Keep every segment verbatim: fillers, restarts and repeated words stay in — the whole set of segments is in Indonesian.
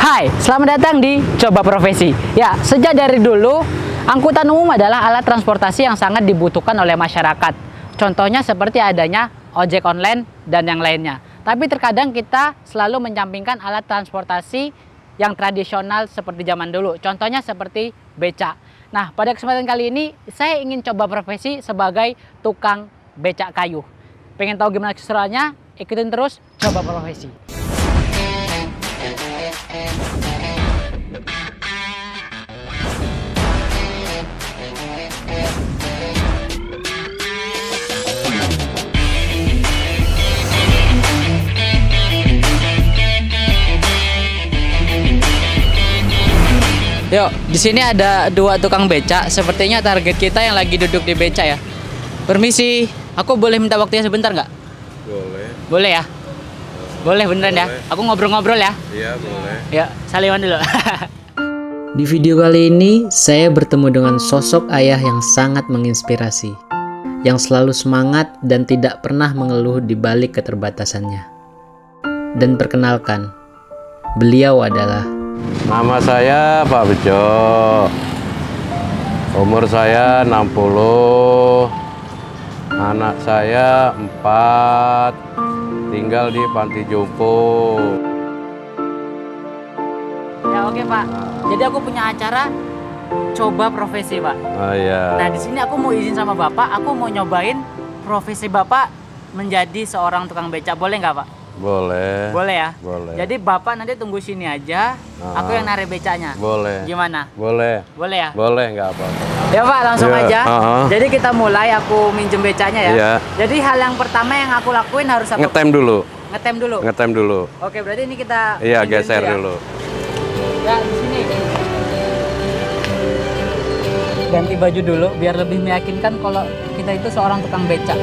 Hai, selamat datang di Coba Profesi. Ya, sejak dari dulu, angkutan umum adalah alat transportasi yang sangat dibutuhkan oleh masyarakat. Contohnya seperti adanya ojek online dan yang lainnya. Tapi terkadang kita selalu menyampingkan alat transportasi yang tradisional seperti zaman dulu. Contohnya seperti beca. Nah, pada kesempatan kali ini, saya ingin coba profesi sebagai tukang becak kayu. Pengen tahu gimana keseruannya? Ikutin terus Coba Profesi. Yuk, di sini ada dua tukang becak. Sepertinya target kita yang lagi duduk di becak ya. Permisi, aku boleh minta waktunya sebentar nggak? Boleh. Boleh ya? Boleh beneran Boleh. ya? Aku ngobrol-ngobrol ya? Iya, boleh. Ya, saliman dulu. Di video kali ini, saya bertemu dengan sosok ayah yang sangat menginspirasi, yang selalu semangat dan tidak pernah mengeluh di balik keterbatasannya. Dan perkenalkan, beliau adalah Nama saya Pak Bejo. Umur saya enam puluh. Anak saya empat. Tinggal di Panti Jompo. Ya oke Pak. Jadi aku punya acara Coba Profesi Pak. Oh iya. Nah di sini aku mau izin sama Bapak, aku mau nyobain profesi Bapak menjadi seorang tukang becak. Boleh nggak Pak? Boleh. Boleh ya? Boleh. Jadi Bapak nanti tunggu sini aja, Ah. aku yang narik becaknya. Boleh. Gimana? Boleh. Boleh ya? Boleh, nggak apa-apa. Ya Pak, langsung Iya, aja. uh-uh. Jadi kita mulai, aku minjem becaknya ya. Iya. Jadi hal yang pertama yang aku lakuin harus aku Ngetem dulu. ngetem dulu. Ngetem dulu. Oke, berarti ini kita Iya, minjem geser ya. dulu. Ya, di sini. Ganti baju dulu biar lebih meyakinkan kalau kita itu seorang tukang becak.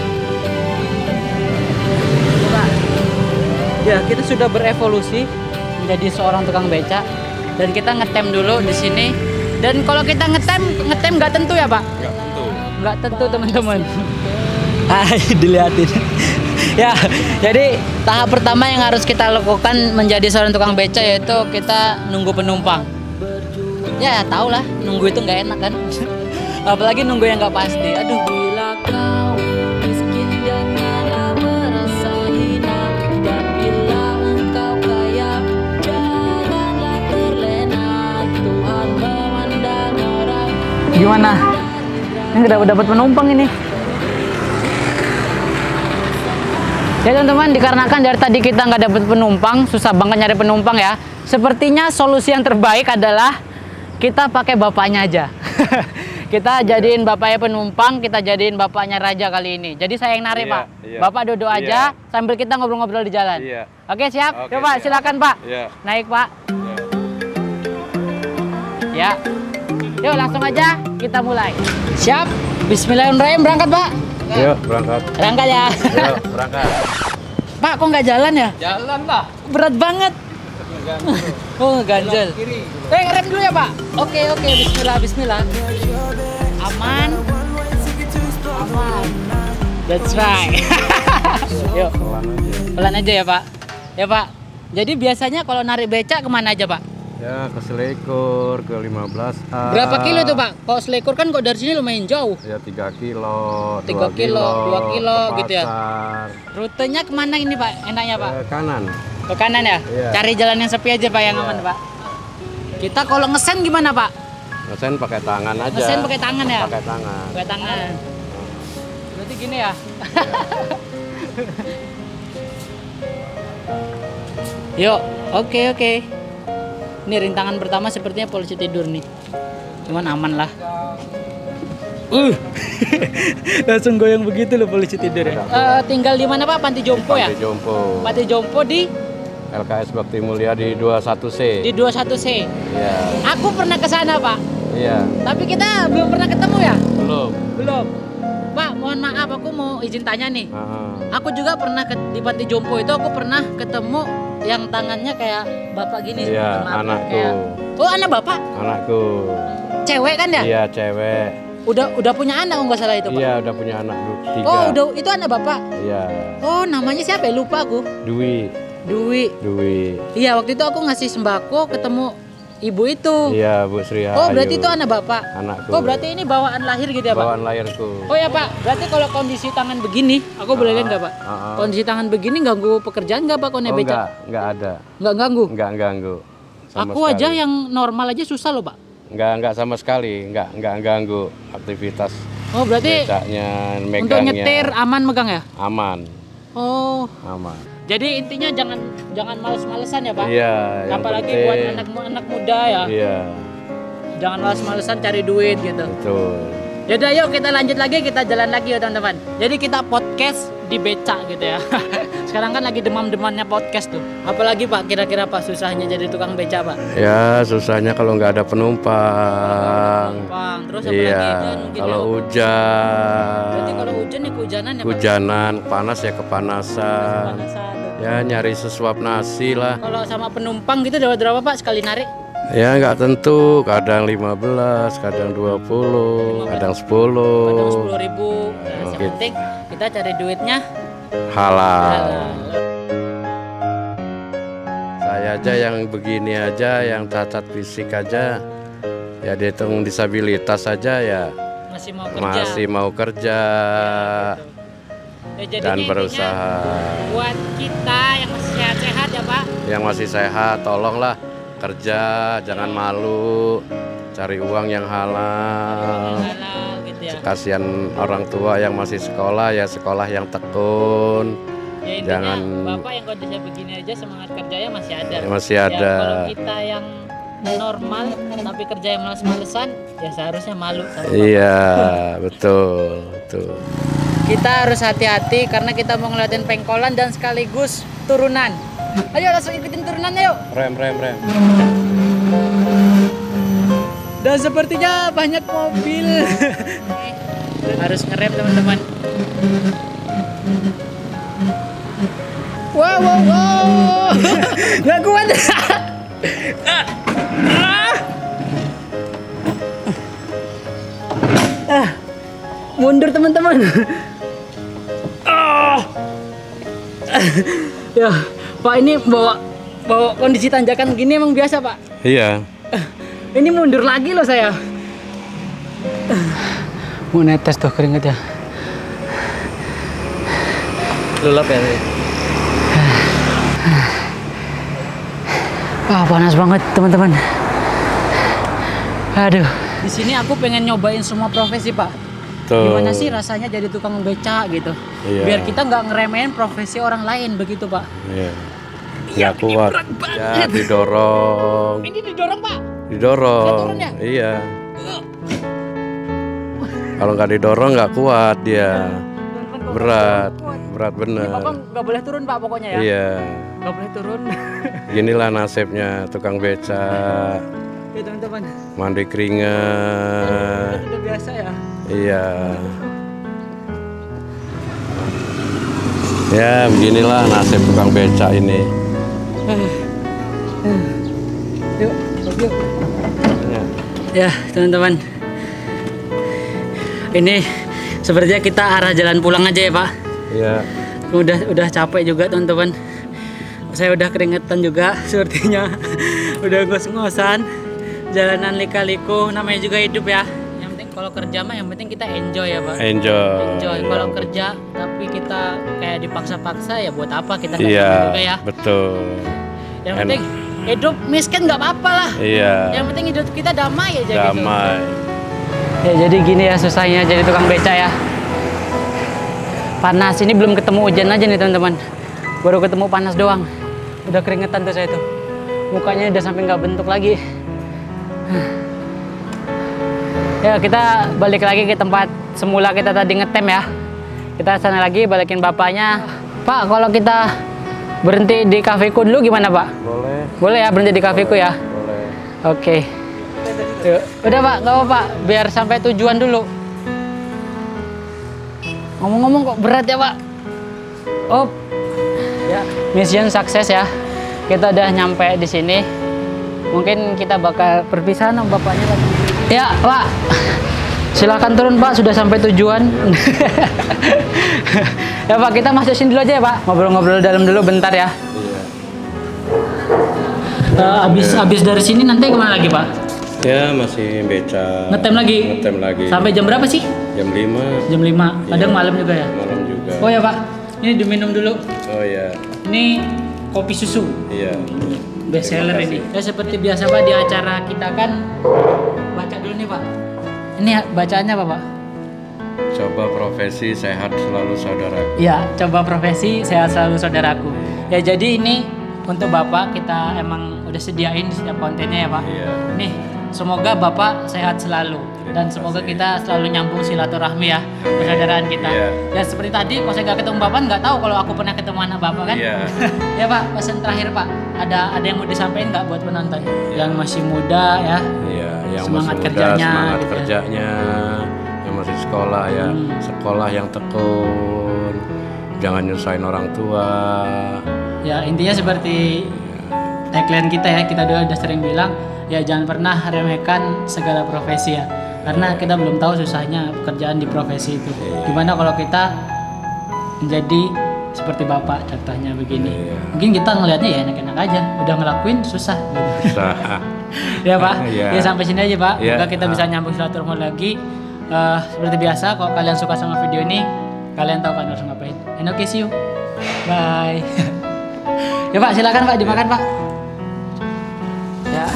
Coba. Ya, kita sudah berevolusi menjadi seorang tukang becak dan kita ngetem dulu di sini. Dan kalau kita ngetem, ngetem nggak tentu ya, Pak? Nggak tentu. Nggak tentu, teman-teman. Hai, dilihatin. Ya, jadi tahap pertama yang harus kita lakukan menjadi seorang tukang becak yaitu kita nunggu penumpang. Ya, tau lah, nunggu itu nggak enak kan. Apalagi nunggu yang nggak pasti. Aduh. Bila kau miskin janganlah merasa hina, dan bila engkau kaya janganlah terlena. Tuhan memandang orang. Gimana? Ini udah dapat penumpang ini. Ya teman-teman, dikarenakan dari tadi kita nggak dapat penumpang, susah banget nyari penumpang ya. Sepertinya solusi yang terbaik adalah kita pakai bapaknya aja. Kita jadiin bapaknya penumpang, kita jadiin bapaknya raja kali ini. Jadi saya yang narik, Iya, Pak. iya. Bapak duduk aja Iya. sambil kita ngobrol-ngobrol di jalan. Iya. Oke, siap? Oke, Yuk, Pak, siap. silakan, Pak. Iya. Naik, Pak. Iya. Ya. Yuk, langsung aja kita mulai. Siap? Bismillahirrahmanirrahim, berangkat, Pak. Yuk, berangkat. Berangkat ya. Yuk, berangkat. Pak, kok nggak jalan ya? Jalan lah. Berat banget. Oh, ganjel. Eh, ngerem dulu ya, Pak. Oke, oke. Bismillah, bismillah. Aman. Aman. That's right. Yuk, Pelan aja. pelan aja ya, Pak. Ya, Pak. Jadi biasanya kalau narik becak kemana aja, Pak? Ya, ke Selikur, ke lima belas A. Berapa kilo itu, Pak? Kalau Selikur kan kok dari sini lumayan jauh. Ya, tiga kilo, Tiga dua kilo, dua kilo ke gitu ya. pasar. Rutenya kemana ini, Pak? Enaknya, Pak? Ke kanan. Ke kanan ya? Iya. Cari jalan yang sepi aja, Pak, yang Iya. aman, Pak. Kita kalau ngesen gimana, Pak? Ngesen pakai tangan aja. Ngesen pakai tangan ya? Pakai tangan. Pakai tangan. Berarti gini ya? Yuk, oke oke. Ini rintangan pertama sepertinya polisi tidur nih. Cuman aman lah. Uh, langsung goyang begitu loh polisi tidur ya. Eh, tinggal di mana Pak? Panti Jompo ya? Panti Jompo. Panti Jompo di L K S Bakti Mulia di dua puluh satu C. di dua puluh satu C. Iya. Aku pernah ke sana Pak. Iya. Tapi kita belum pernah ketemu ya? Belum. Belum. Pak, mohon maaf aku mau izin tanya nih. Heeh. Aku juga pernah ke, di Panti Jompo itu aku pernah ketemu yang tangannya kayak bapak gini. Iya, Maaf, anakku. kayak- Oh, anak bapak? Anakku. Cewek kan ya? Iya, cewek. Udah udah punya anak, oh nggak salah itu Pak? Iya, udah punya anak du- tiga. Oh, udah itu anak bapak? Iya. Oh, namanya siapa ya? Lupa aku. Dwi. Dwi. Dwi. Iya, waktu itu aku ngasih sembako ketemu ibu itu. Iya, Bu Sri Oh, berarti Ayu. itu anak bapak. Anakku. Oh, berarti ini bawaan lahir gitu ya, Pak? Bawaan lahirku. Oh ya, Pak. Berarti kalau kondisi tangan begini, aku boleh lihat nggak, Pak? Ah, ah. Kondisi tangan begini ganggu pekerjaan nggak, Pak? Kone Oh, beca? enggak, enggak ada. Nggak ganggu. Enggak ganggu. Sama Aku sekali. aja yang normal aja susah loh, Pak. Enggak, enggak sama sekali, enggak, enggak ganggu aktivitas Oh, berarti becaknya, megangnya. untuk nyetir aman megang ya? Aman, Oh. aman. Jadi intinya jangan jangan males-malesan ya, Pak? Iya, yang Apalagi penting- buat anak anak muda ya. Iya, Jangan males-malesan cari duit gitu. betul. Yaudah, yuk kita lanjut lagi, kita jalan lagi ya teman-teman. Jadi kita podcast di becak gitu ya. Sekarang kan lagi demam-demannya podcast tuh. Apalagi Pak, kira-kira Pak susahnya jadi tukang becak, Pak? Ya, susahnya kalau nggak ada penumpang. Bang, terus apa Iya, lagi kan mungkin kalau ya? hujan, Berarti kalau hujan ya kehujanan ya, Pak? hujanan, panas ya kepanasan. Panasan. Ya, nyari sesuap nasi lah. Kalau sama penumpang gitu dapat berapa, Pak, sekali narik? Ya, nggak tentu, kadang lima belas, kadang dua puluh, kadang sepuluh. Kadang sepuluh ribu. Nah, yang Oke. penting kita cari duitnya Halal. halal. Saya aja yang begini aja, yang cacat fisik aja, ya dihitung disabilitas saja ya Masih mau kerja. masih mau kerja Ya, jadinya dan intinya berusaha. buat kita yang masih sehat-sehat ya, Pak. Yang masih sehat, tolonglah kerja, jangan malu, cari uang yang halal. Halal gitu ya. Kasihan orang tua yang masih sekolah, ya sekolah yang tekun. Ya intinya Jangan Bapak yang kondisi begini aja semangat kerjanya masih ada. masih Ya, ada. kalau kita yang normal tapi kerja yang males-malesan ya seharusnya malu sama Bapak. Iya, betul, betul. Kita harus hati-hati karena kita mau ngeliatin pengkolan dan sekaligus turunan. Ayo langsung ikutin turunan yuk. Rem, rem, rem. Dan sepertinya banyak mobil. Harus ngerem teman-teman. Wow, wow, wow. Nggak kuat. Ah. Mundur teman-teman. Ah. Ya, Pak, ini bawa bawa kondisi tanjakan gini emang biasa, Pak? Iya. Ini mundur lagi loh saya. Mau netes tuh keringet ya. Lulap ya. Wah, panas banget teman-teman. Aduh. Di sini aku pengen nyobain semua profesi, Pak. Tuh. Gimana sih rasanya jadi tukang beca gitu? Iya. Biar kita nggak ngeremehin profesi orang lain begitu, Pak. Iya. Ya kuat. Ya didorong. Ini didorong, Pak. Didorong. Saya turun ya? Iya. Kalau nggak didorong nggak kuat dia. Berat. Berat Ini bener. Bapak nggak boleh turun, Pak, pokoknya ya. Iya. Nggak boleh turun. Inilah nasibnya tukang beca. Ya teman-teman. Mandi keringat. Udah biasa ya. Iya. Ya beginilah nasib tukang beca ini. Yuk, yuk. Ya, teman-teman. Ini sepertinya kita arah jalan pulang aja ya, Pak. Iya. Udah udah capek juga, teman-teman. Saya udah keringetan juga sepertinya. Udah ngos-ngosan. Jalanan lika-liku, namanya juga hidup ya. Yang penting kalau kerja mah yang penting kita enjoy ya, Pak. Enjoy. Enjoy. Kalau kerja tapi kita kayak dipaksa-paksa ya buat apa kita nggak Iya, senang juga ya. betul. Yang Enak. penting hidup miskin nggak apa-apa lah. Iya. Yang penting hidup kita damai aja gitu. Damai. Ya jadi gini ya susahnya jadi tukang beca ya. Panas, ini belum ketemu hujan aja nih teman-teman. Baru ketemu panas doang. Udah keringetan tuh saya tuh. Mukanya udah sampai nggak bentuk lagi. Ya kita balik lagi ke tempat semula kita tadi ngetem ya. Kita sana lagi balikin bapaknya. Pak, kalau kita berhenti di kafeku dulu gimana, Pak? Boleh. Boleh ya berhenti di kafeku ya? Boleh. Oke. Yuk. Udah, Pak, nggak apa-apa, biar sampai tujuan dulu. Ngomong-ngomong kok berat ya, Pak? Oh, ya, mission sukses ya. Kita udah nyampe di sini. Mungkin kita bakal perpisahan sama bapaknya lagi. Ya, Pak. Silakan turun, Pak, sudah sampai tujuan. Ya, Pak, kita masuk sini dulu aja ya, Pak. Ngobrol-ngobrol dalam dulu bentar ya. Iya. Uh, abis Ya. abis dari sini nanti kemana lagi Pak? Ya masih beca. Ngetem lagi? Ngetem lagi. Sampai jam berapa sih? jam lima. Jam lima. Kadang Iya. malam juga ya? Malam juga. Oh ya Pak, ini diminum dulu. Oh ya. Ini kopi susu. Iya. Best seller Terima ini. kasih. Ya seperti biasa Pak, di acara kita kan baca dulu nih Pak. Ini bacaannya apa Pak? Coba profesi sehat selalu saudaraku. Iya, coba profesi sehat selalu saudaraku. Ya jadi ini untuk Bapak kita emang udah sediain di setiap kontennya ya Pak. Iya. Nih, semoga Bapak sehat selalu dan Terima semoga kasih. kita selalu nyambung silaturahmi ya, persaudaraan kita. Iya. Ya seperti tadi, kalau saya nggak ketemu Bapak nggak tahu kalau aku pernah ketemu anak Bapak kan. Iya. Ya Pak, pesan terakhir Pak, ada ada yang mau disampaikan nggak buat penonton yang masih muda ya? Iya, yang Semangat masih muda, kerjanya, semangat gitu ya. kerjanya, yang masih sekolah ya, Hmm. sekolah yang tekun, jangan nyusahin orang tua. Ya intinya seperti tagline kita ya, kita udah, udah sering bilang ya jangan pernah remehkan segala profesi ya, karena kita belum tahu susahnya pekerjaan di profesi itu. Gimana kalau kita menjadi seperti Bapak contohnya begini. Iya. Mungkin kita ngelihatnya ya enak-enak aja, udah ngelakuin susah gitu. Susah. Ya Pak, Iya. ya sampai sini aja Pak. Iya. Semoga kita bisa nyambung silaturahmi lagi. Eh, seperti biasa, kalau kalian suka sama video ini, kalian tahu kan harus ngapain. And okay, see you. Bye. Ya Pak, silakan Pak dimakan Pak. Ya.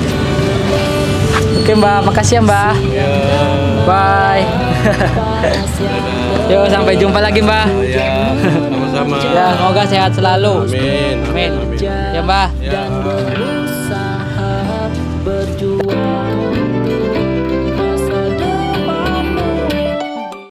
Oke Mbak, makasih ya Mbak. Ya. Bye. Yo, sampai jumpa lagi Mbak. Ya, sama-sama. Ya, semoga sehat selalu. Amin. Amin. Amin. Ya Mbak. Ya.